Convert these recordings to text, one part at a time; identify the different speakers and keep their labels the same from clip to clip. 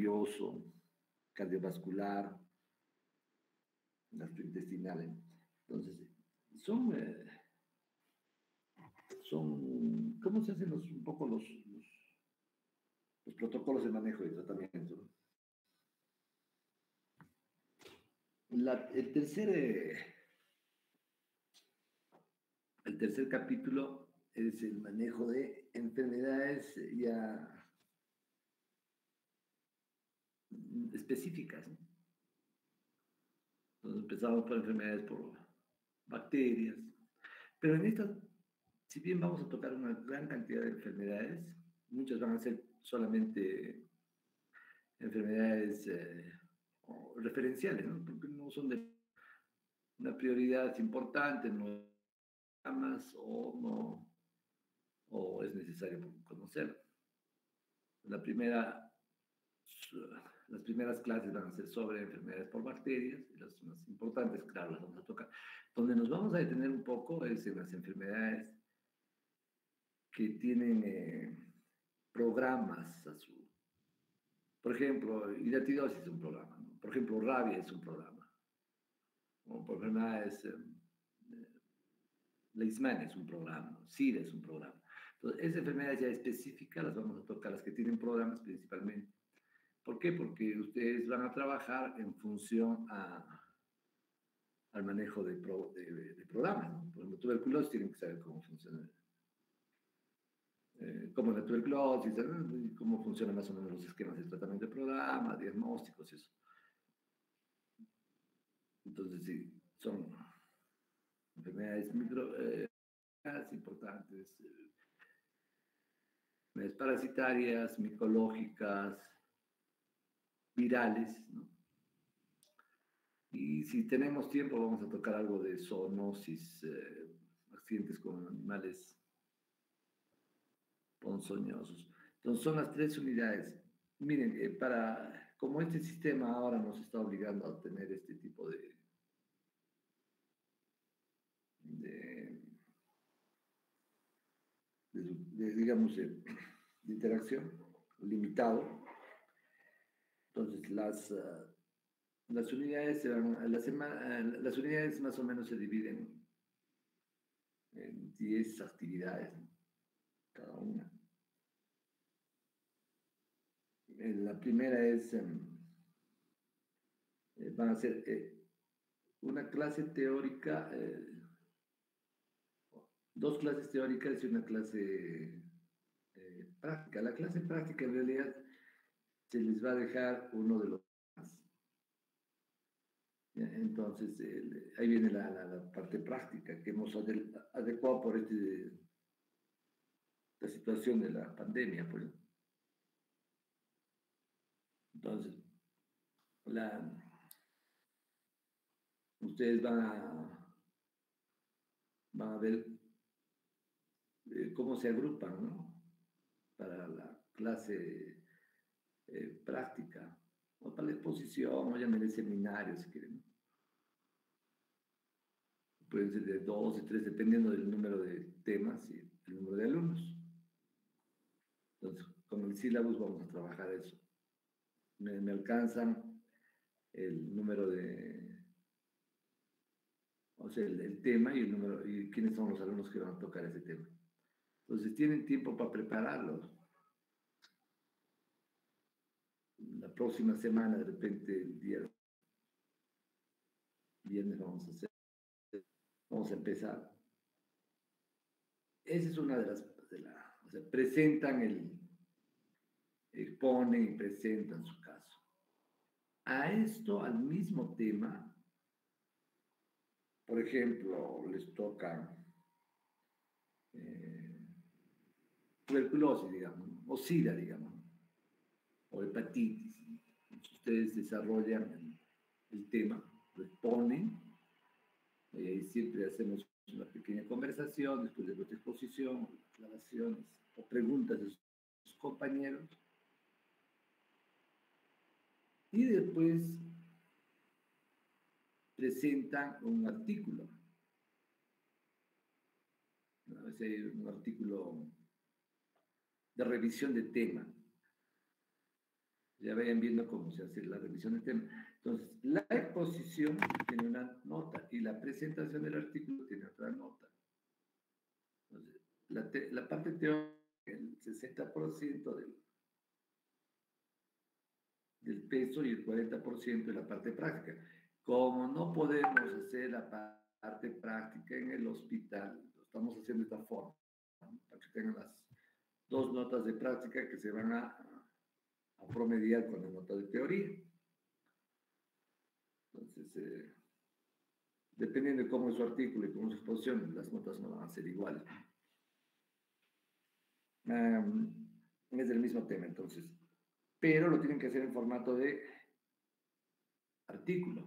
Speaker 1: nervioso, cardiovascular, gastrointestinal. Entonces, ¿cómo se hacen un poco los protocolos de manejo y tratamiento, ¿no? El tercer capítulo es el manejo de enfermedades ya específicas, ¿no? Entonces empezamos por enfermedades por bacterias, pero en estas, si bien vamos a tocar una gran cantidad de enfermedades, muchas van a ser solamente enfermedades referenciales, ¿no? Porque no son de una prioridad importante, no más o no, o es necesario conocerlo. Las primeras clases van a ser sobre enfermedades por bacterias, y las más importantes, claro, las vamos a tocar. Donde nos vamos a detener un poco es en las enfermedades que tienen programas a su... Por ejemplo, hidatidosis es un programa, ¿no? Por ejemplo, rabia es un programa. O por enfermedades, Leishman es un programa, ¿no? SIDA es un programa. Entonces, esas enfermedades ya específicas las vamos a tocar, las que tienen programas principalmente. ¿Por qué? Porque ustedes van a trabajar en función al manejo de programas, ¿no? Por ejemplo, tuberculosis tienen que saber cómo funciona, cómo es la tuberculosis, cómo funcionan más o menos los esquemas de tratamiento de programa, diagnósticos y eso. Entonces, sí, son enfermedades importantes, enfermedades parasitarias, micológicas, virales, ¿no? Y si tenemos tiempo, vamos a tocar algo de zoonosis, accidentes con animales ponzoñosos. Entonces, son las 3 unidades. Miren, como este sistema ahora nos está obligando a tener este tipo de digamos, de interacción limitado. Entonces, las unidades las unidades más o menos se dividen en 10 actividades, ¿no? Cada una. La primera es, van a ser una clase teórica, 2 clases teóricas y una clase práctica. La clase práctica en realidad se les va a dejar uno de los temas. Entonces, ahí viene la parte práctica que hemos adecuado por la situación de la pandemia, pues. Entonces, ustedes van a ver cómo se agrupan, ¿no? Para la clase práctica, o para la exposición, o llámenle seminario, si quieren. Pueden ser de 2 y 3, dependiendo del número de temas y el número de alumnos. Entonces, con el sílabus vamos a trabajar eso. Me alcanzan el número o sea, el tema y el número, y quiénes son los alumnos que van a tocar ese tema. Entonces, tienen tiempo para prepararlos. La próxima semana, de repente, el día viernes vamos a empezar. Esa es una de las, o sea, exponen y presentan su caso. A esto, al mismo tema, por ejemplo, les toca tuberculosis, digamos, o SIDA, digamos, o hepatitis. Ustedes desarrollan el tema, lo exponen, y siempre hacemos una pequeña conversación después de nuestra exposición, aclaraciones o preguntas de sus compañeros, y después presentan un artículo. A veces hay un artículo de revisión de tema. ya vayan viendo cómo se hace la revisión del tema. Entonces, la exposición tiene una nota y la presentación del artículo tiene otra nota. Entonces, la parte teórica, el 60% del peso y el 40% de la parte práctica. Como no podemos hacer la parte práctica en el hospital, lo estamos haciendo de esta forma, ¿no? Para que tengan las dos notas de práctica que se van a promediar con la nota de teoría. Entonces, dependiendo de cómo es su artículo y cómo es su exposición, las notas no van a ser iguales. Es del mismo tema, entonces. Pero lo tienen que hacer en formato de artículo.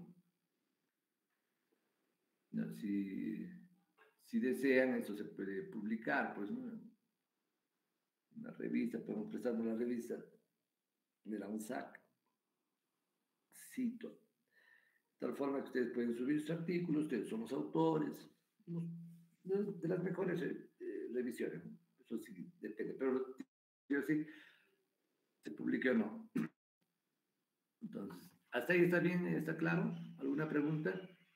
Speaker 1: ¿No? Si desean, eso se puede publicar, pues, ¿no? Una revista, podemos prestarnos la revista de la UNSAC, cito. De tal forma que ustedes pueden subir sus artículos, ustedes son los autores, de las mejores revisiones. Eso sí depende, pero quiero decir, se publique o no. Entonces, ¿hasta ahí está bien? ¿Está claro? ¿Alguna pregunta?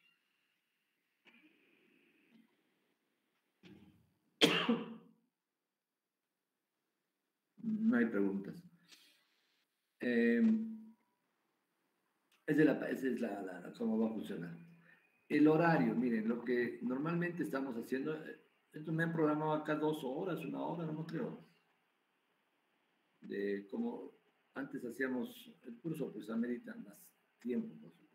Speaker 1: No hay preguntas. Esa es cómo va a funcionar. El horario, miren, lo que normalmente estamos haciendo, esto me han programado acá 2 horas, 1 hora, no me creo. De como antes hacíamos el curso, pues amerita más tiempo, por supuesto.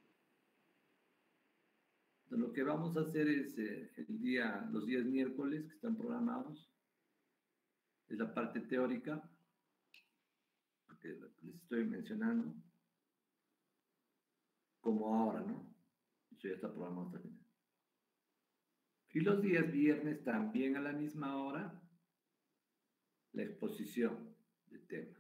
Speaker 1: Entonces, lo que vamos a hacer es los días miércoles que están programados, es la parte teórica, que les estoy mencionando, como ahora, ¿no? Eso ya está programado también. Y los días viernes también a la misma hora, la exposición del tema.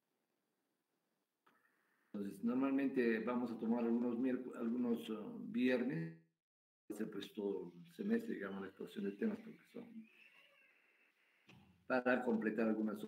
Speaker 1: Entonces, normalmente vamos a tomar algunos viernes, pues todo el semestre, digamos, la exposición de temas, porque son para completar algunas.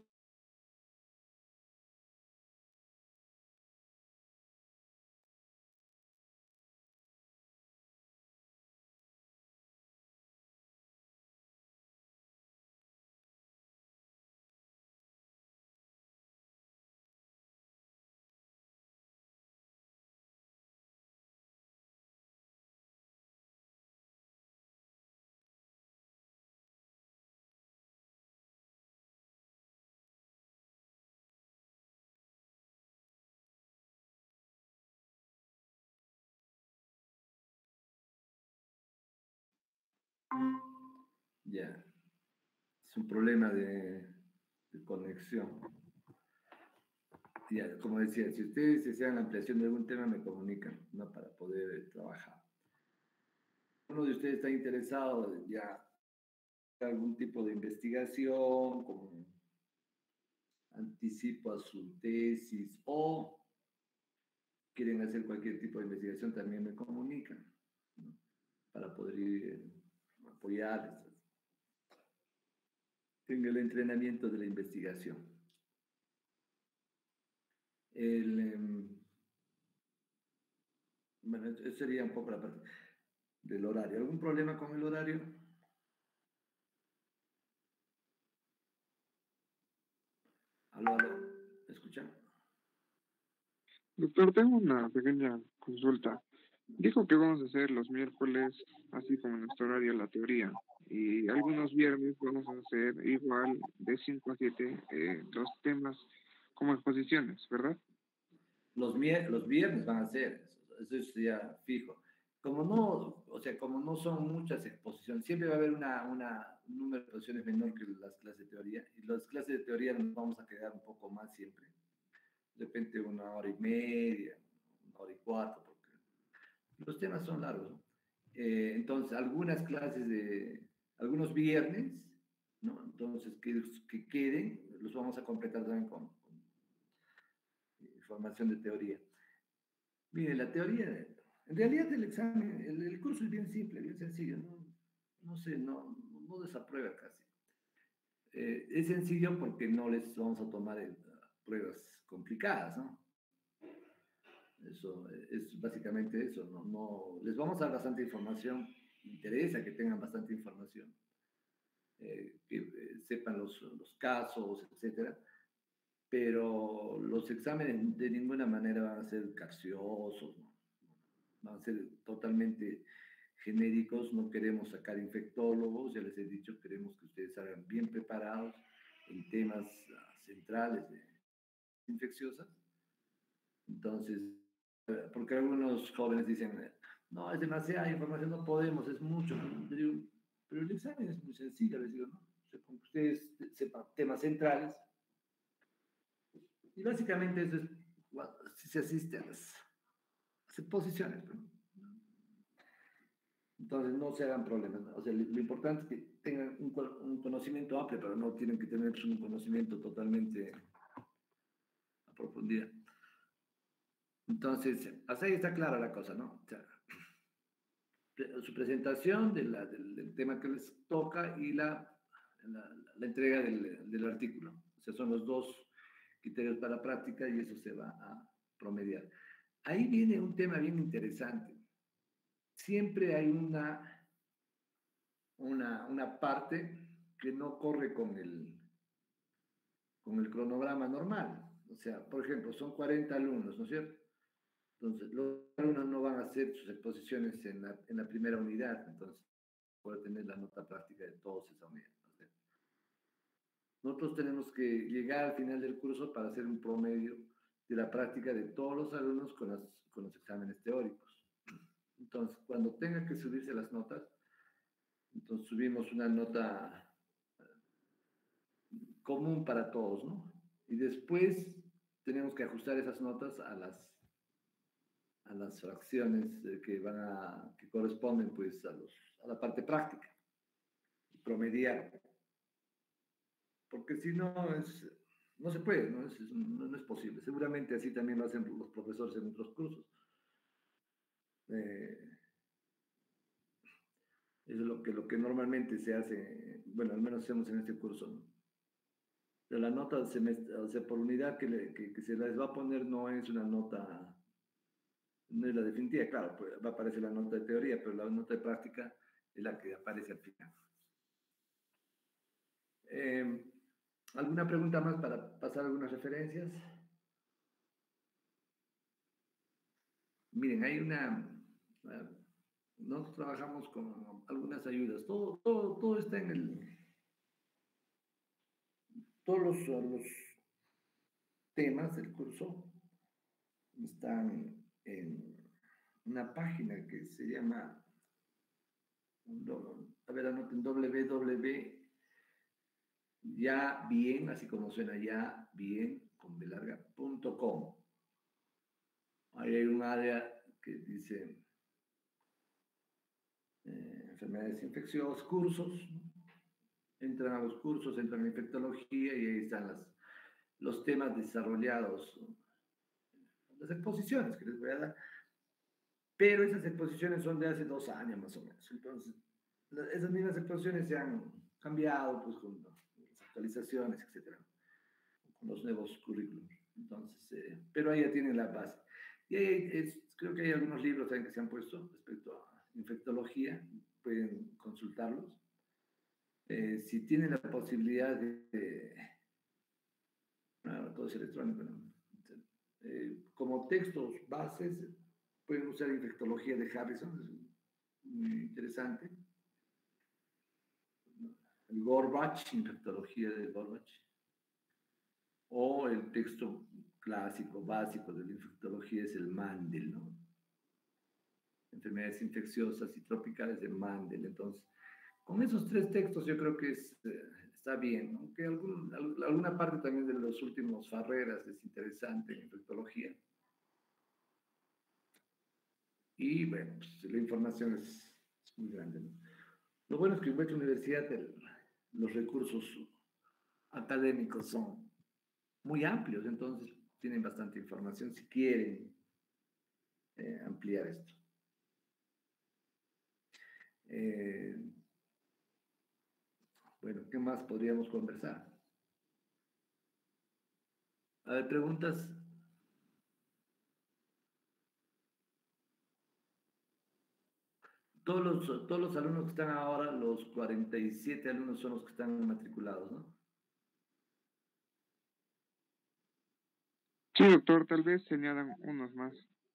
Speaker 1: Ya, es un problema de conexión. Ya, como decía, si ustedes desean la ampliación de algún tema, me comunican, ¿no? Para poder trabajar. Uno de ustedes está interesado ya en algún tipo de investigación, como anticipo a su tesis, o quieren hacer cualquier tipo de investigación, también me comunican, ¿no? Para poder ir apoyarles en el entrenamiento de la investigación. Bueno, eso sería un poco la parte del horario. ¿Algún problema con el horario? Aló, aló, ¿me escuchan?
Speaker 2: Doctor, tengo una pequeña consulta. Dijo que vamos a hacer los miércoles, así como en nuestro horario, la teoría. Y algunos viernes vamos a hacer igual de 5 a 7 los temas como exposiciones, ¿verdad?
Speaker 1: Los viernes van a ser, eso es ya fijo. Como no, o sea, como no son muchas exposiciones, siempre va a haber un número de exposiciones menor que las clases de teoría. Y las clases de teoría nos vamos a quedar un poco más siempre. De repente 1 hora y media, 1 hora y cuarto, porque los temas son largos, ¿no? Entonces, algunos viernes, ¿no? Entonces, que queden, los vamos a completar también con información de teoría. Mire, la teoría, en realidad el examen, el curso es bien simple, bien sencillo, no sé, no desaprueba casi. Es sencillo porque no les vamos a tomar pruebas complicadas, ¿no? Eso es básicamente eso. Les vamos a dar bastante información. Interesa que tengan bastante información, que sepan los casos, etcétera. Pero los exámenes de ninguna manera van a ser capciosos, ¿no? Van a ser totalmente genéricos. No queremos sacar infectólogos, ya les he dicho, queremos que ustedes salgan bien preparados en temas centrales de infecciosas. Entonces, porque algunos jóvenes dicen, no, es demasiada información, no podemos, es mucho. Pero el examen es muy sencillo, les digo, ¿no? Ustedes sepan temas centrales. Y básicamente eso es, si se asiste a las posiciones, ¿no? Entonces no se hagan problemas, ¿no? O sea, lo importante es que tengan un conocimiento amplio, pero no tienen que tener un conocimiento totalmente a profundidad. Entonces, hasta ahí está clara la cosa, ¿no? O sea, su presentación del tema que les toca y la entrega del artículo. O sea, son los dos criterios para la práctica y eso se va a promediar. Ahí viene un tema bien interesante. Siempre hay una parte que no corre con el cronograma normal. O sea, por ejemplo, son 40 alumnos, ¿no es cierto? Entonces, los alumnos no van a hacer sus exposiciones en la primera unidad, entonces, poder tener la nota práctica de todos esa unidad. Nosotros tenemos que llegar al final del curso para hacer un promedio de la práctica de todos los alumnos con los exámenes teóricos. Entonces, cuando tengan que subirse las notas, entonces subimos una nota común para todos, ¿no? Y después tenemos que ajustar esas notas a las fracciones que corresponden pues a la parte práctica, promediar. Porque si no, no se puede, no es posible. Seguramente así también lo hacen los profesores en otros cursos. Es lo que normalmente se hace, bueno, al menos hacemos en este curso, ¿no? De la nota o sea, por unidad que se les va a poner no es una nota, no es la definitiva, claro, pues va a aparecer la nota de teoría, pero la nota de práctica es la que aparece al final. ¿Alguna pregunta más para pasar algunas referencias? Miren, nosotros trabajamos con algunas ayudas, todo está todos los temas del curso están en una página que se llama, a ver, anoten, ya bien, así como suena, ya bien, con belarga.com. Ahí hay un área que dice enfermedades infecciosas, cursos. Entran a los cursos, entran en infectología y ahí están los temas desarrollados, las exposiciones que les voy a dar. Pero esas exposiciones son de hace 2 años más o menos. Entonces, esas mismas exposiciones se han cambiado pues, con las actualizaciones, etcétera, con los nuevos currículums. Entonces, pero ahí ya tienen la base. Y ahí creo que hay algunos libros también que se han puesto respecto a infectología, pueden consultarlos. Si tienen la posibilidad todo es electrónico, ¿no? Como textos bases, pueden usar infectología de Harrison, es muy interesante. El Gorbach, infectología de Gorbach. O el texto clásico, básico de la infectología es el Mandel, ¿no? Enfermedades infecciosas y tropicales de Mandel. Entonces, con esos 3 textos yo creo que está bien, aunque alguna parte también de los últimos Farreras es interesante en infectología. Y bueno, pues, la información es muy grande, ¿no? Lo bueno es que en nuestra universidad los recursos académicos son muy amplios, entonces tienen bastante información si quieren ampliar esto. Bueno, ¿qué más podríamos conversar? A ver, preguntas. todos los alumnos que están ahora, los 47 alumnos son los que están matriculados, ¿no?
Speaker 2: Sí, doctor, tal vez se añadan unos más.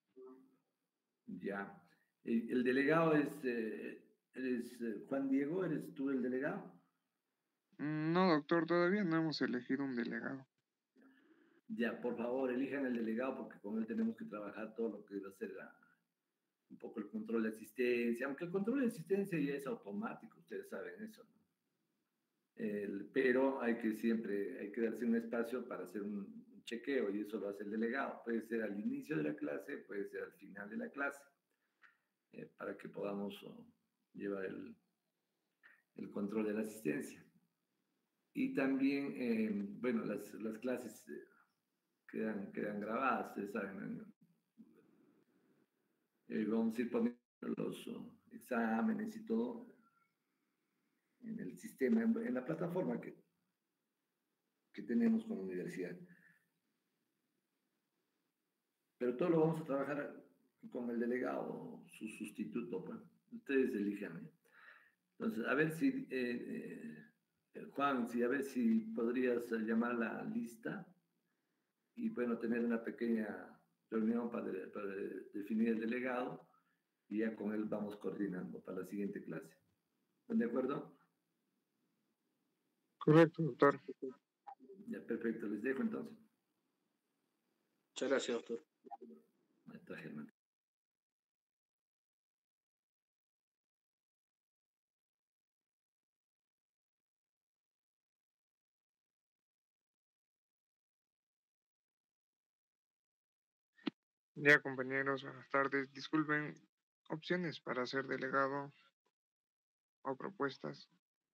Speaker 1: Ya. El delegado eres Juan Diego, ¿eres tú el delegado?
Speaker 2: No, doctor, todavía no hemos elegido un delegado.
Speaker 1: Ya, por favor, elijan el delegado porque con él tenemos que trabajar todo lo que va a ser un poco el control de asistencia, aunque el control de asistencia ya es automático, ustedes saben eso, ¿no? Pero hay que siempre, hay que darse un espacio para hacer un chequeo y eso lo hace el delegado. Puede ser al inicio de la clase, puede ser al final de la clase, para que podamos llevar el control de la asistencia. Y también, bueno, las clases quedan grabadas, ustedes saben, vamos a ir poniendo los exámenes y todo en el sistema, en la plataforma que tenemos con la universidad. Pero todo lo vamos a trabajar con el delegado, su sustituto, pues. Ustedes elijan, ¿eh? Entonces, a ver si, Juan, a ver si podrías llamar la lista y, bueno, tener una pequeña reunión para definir el delegado y ya con él vamos coordinando para la siguiente clase. ¿Están de acuerdo?
Speaker 2: Correcto, doctor.
Speaker 1: Ya, perfecto. Les dejo entonces.
Speaker 3: Muchas gracias, doctor.
Speaker 1: Ahí está Germán.
Speaker 2: Ya, compañeros, buenas tardes. Disculpen, opciones para ser delegado o propuestas.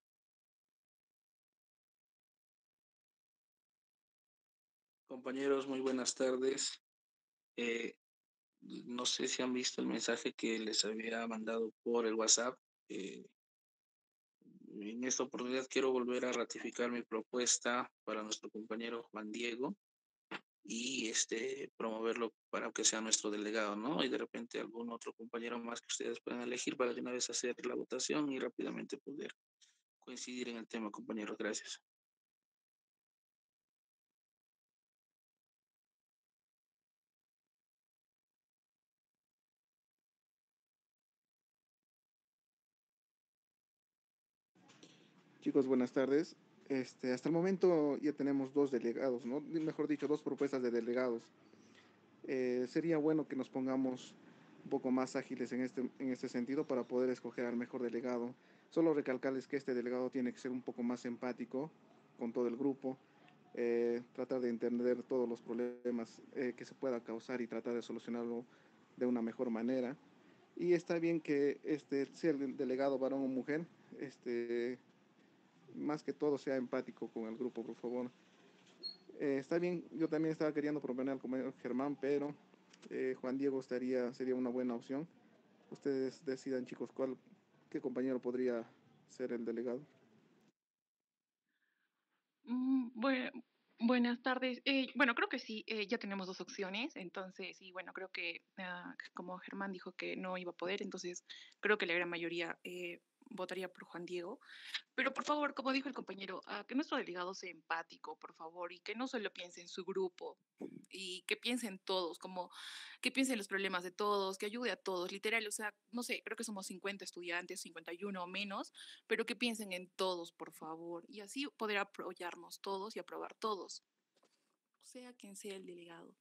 Speaker 3: Compañeros, muy buenas tardes. Eh, no sé si han visto el mensaje que les había mandado por el WhatsApp. Eh, en esta oportunidad quiero volver a ratificar mi propuesta para nuestro compañero Juan Diego y promoverlo para que sea nuestro delegado, ¿no? Y de repente algún otro compañero más que ustedes puedan elegir para de una vez hacer la votación y rápidamente poder coincidir en el tema, compañeros. Gracias.
Speaker 4: Chicos, buenas tardes. Hasta el momento ya tenemos dos delegados, ¿no? Mejor dicho, dos propuestas de delegados. Sería bueno que nos pongamos un poco más ágiles en este sentido para poder escoger al mejor delegado. Solo recalcarles que este delegado tiene que ser un poco más empático con todo el grupo, tratar de entender todos los problemas que se pueda causar y tratar de solucionarlo de una mejor manera. Y está bien que sea el delegado varón o mujer, más que todo sea empático con el grupo, por favor. Está bien, yo también estaba queriendo proponer al compañero Germán, pero Juan Diego sería una buena opción. Ustedes decidan, chicos, qué compañero podría ser el delegado.
Speaker 5: Buenas tardes. Bueno, creo que sí, ya tenemos dos opciones, entonces, sí, bueno, creo que como Germán dijo que no iba a poder, entonces creo que la gran mayoría votaría por Juan Diego. Pero por favor, como dijo el compañero, que nuestro delegado sea empático, por favor, y que no solo piense en su grupo, y que piense en todos, como que piense en los problemas de todos, que ayude a todos, literal, o sea, no sé, creo que somos 50 estudiantes, 51 o menos, pero que piensen en todos, por favor, y así poder apoyarnos todos y aprobar todos, sea quien sea el delegado.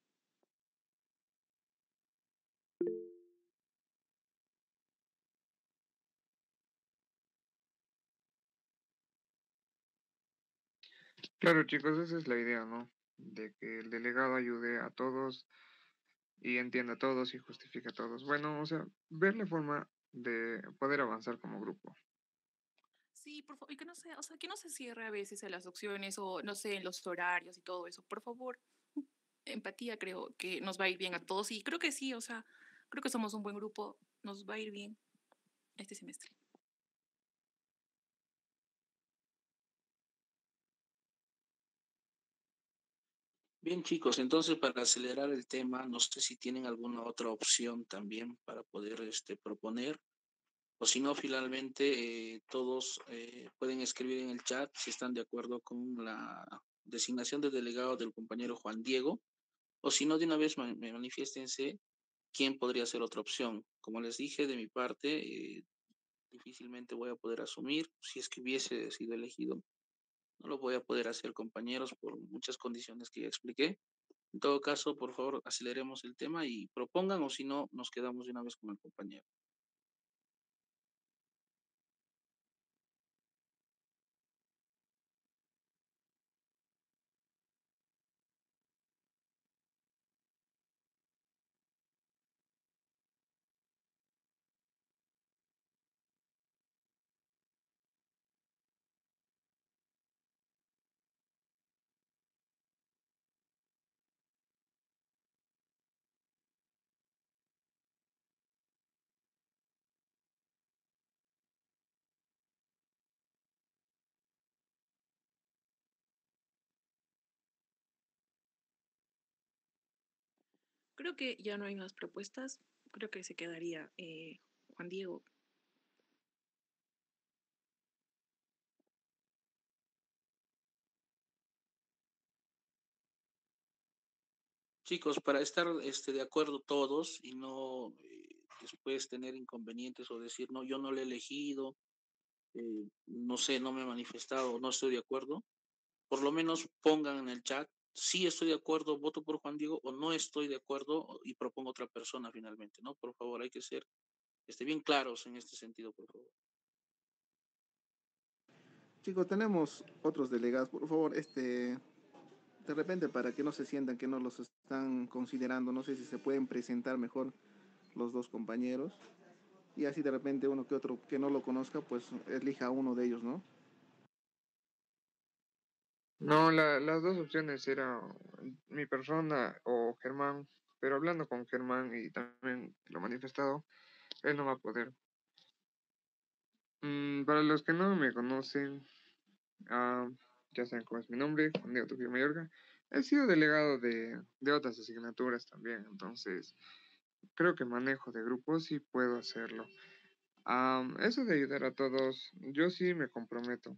Speaker 2: Claro, chicos, esa es la idea, ¿no? De que el delegado ayude a todos y entienda a todos y justifique a todos. Bueno, o sea, ver la forma de poder avanzar como grupo.
Speaker 5: Sí, por favor, y que no sea, o sea, que no se cierre a veces a las opciones o no sé, en los horarios y todo eso, por favor. Empatía creo que nos va a ir bien a todos y creo que sí, o sea, creo que somos un buen grupo, nos va a ir bien este semestre.
Speaker 3: Bien, chicos, entonces para acelerar el tema, no sé si tienen alguna otra opción también para poder proponer. O si no, finalmente todos pueden escribir en el chat si están de acuerdo con la designación de delegado del compañero Juan Diego, o si no, de una vez manifiéstense quién podría ser otra opción. Como les dije, de mi parte, difícilmente voy a poder asumir si es que hubiese sido elegido. No lo voy a poder hacer, compañeros, por muchas condiciones que ya expliqué. En todo caso, por favor, aceleremos el tema y propongan, o si no, nos quedamos de una vez con el compañero.
Speaker 5: Creo que ya no hay más propuestas. Creo que se quedaría Juan Diego.
Speaker 3: Chicos, para estar de acuerdo todos y no después tener inconvenientes o decir, no, yo no lo he elegido, no sé, no me he manifestado, no estoy de acuerdo, por lo menos pongan en el chat, sí estoy de acuerdo, voto por Juan Diego, o no estoy de acuerdo y propongo otra persona finalmente, ¿no? Por favor, hay que ser bien claros en este sentido, por favor.
Speaker 4: Chicos, tenemos otros delegados, por favor, de repente para que no se sientan que no los están considerando, no sé si se pueden presentar mejor los dos compañeros y así de repente uno que otro que no lo conozca, pues elija a uno de ellos, ¿no?
Speaker 2: No, las dos opciones era mi persona o Germán, pero hablando con Germán y también lo manifestado, él no va a poder. Para los que no me conocen, ah, ya saben cómo es mi nombre, Juan Diego Trujillo Mayorga. He sido delegado de otras asignaturas también, entonces creo que manejo de grupos y puedo hacerlo. Eso de ayudar a todos, yo sí me comprometo.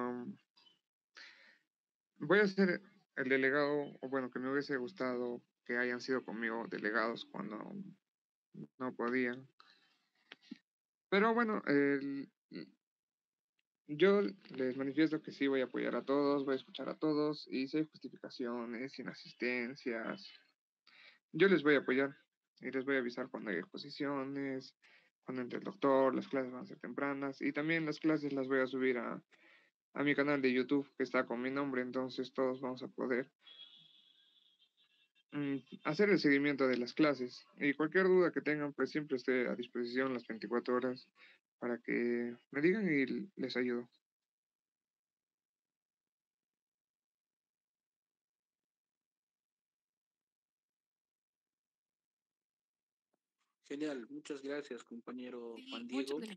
Speaker 2: Voy a ser el delegado, o bueno, que me hubiese gustado que hayan sido conmigo delegados cuando no podían. Pero bueno, yo les manifiesto que sí voy a apoyar a todos, voy a escuchar a todos y si hay justificaciones, sin asistencias, yo les voy a apoyar y les voy a avisar cuando hay exposiciones, cuando entre el doctor, las clases van a ser tempranas y también las clases las voy a subir a mi canal de YouTube que está con mi nombre, entonces todos vamos a poder hacer el seguimiento de las clases y cualquier duda que tengan, pues siempre estoy a disposición las 24 horas para que me digan y les ayudo.
Speaker 3: Genial, muchas gracias, compañero Juan
Speaker 5: Sí, muchas
Speaker 3: Diego.
Speaker 5: gracias.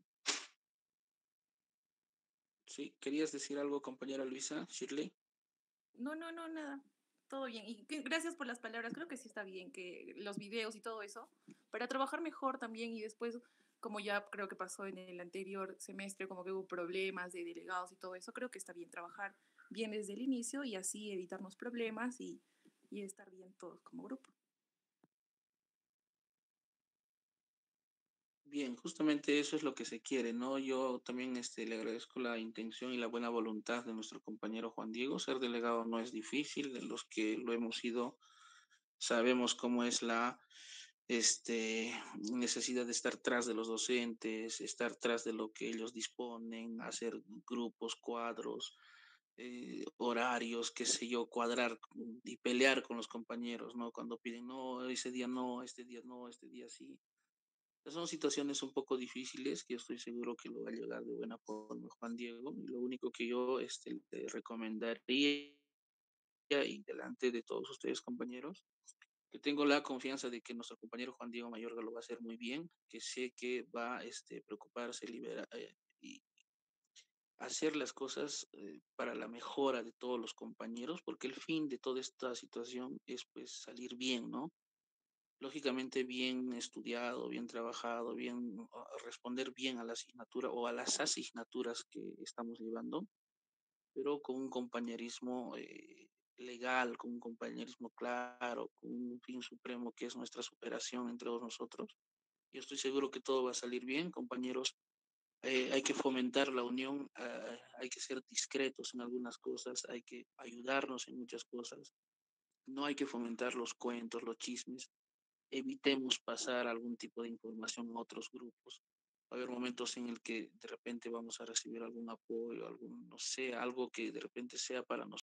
Speaker 3: Sí, ¿querías decir algo, compañera Luisa, Shirley?
Speaker 5: No, no, no, nada. Todo bien. Y gracias por las palabras. Creo que sí está bien que los videos y todo eso, para trabajar mejor también y después, como ya creo que pasó en el anterior semestre, como que hubo problemas de delegados y todo eso, creo que está bien trabajar bien desde el inicio y así evitarnos problemas y estar bien todos como grupo.
Speaker 3: Bien, justamente eso es lo que se quiere, ¿no? Yo también le agradezco la intención y la buena voluntad de nuestro compañero Juan Diego. Ser delegado no es difícil, de los que lo hemos sido sabemos cómo es la necesidad de estar tras de los docentes, estar tras de lo que ellos disponen, hacer grupos, cuadros, horarios, qué sé yo, cuadrar y pelear con los compañeros, ¿no? Cuando piden, no, ese día no, este día no, este día sí. Son situaciones un poco difíciles que yo estoy seguro que lo va a llegar de buena forma Juan Diego. Y lo único que yo le recomendaría y delante de todos ustedes, compañeros, que tengo la confianza de que nuestro compañero Juan Diego Mayorga lo va a hacer muy bien, que sé que va a preocuparse y hacer las cosas para la mejora de todos los compañeros, porque el fin de toda esta situación es pues salir bien, ¿no? lógicamente bien estudiado, bien trabajado, bien responder bien a la asignatura o a las asignaturas que estamos llevando, pero con un compañerismo legal, con un compañerismo claro, con un fin supremo que es nuestra superación entre todos nosotros. Yo estoy seguro que todo va a salir bien, compañeros. Hay que fomentar la unión, hay que ser discretos en algunas cosas, hay que ayudarnos en muchas cosas. No hay que fomentar los cuentos, los chismes. Evitemos pasar algún tipo de información a otros grupos. Va a haber momentos en el que de repente vamos a recibir algún apoyo, algún, no sé, algo que de repente sea para nosotros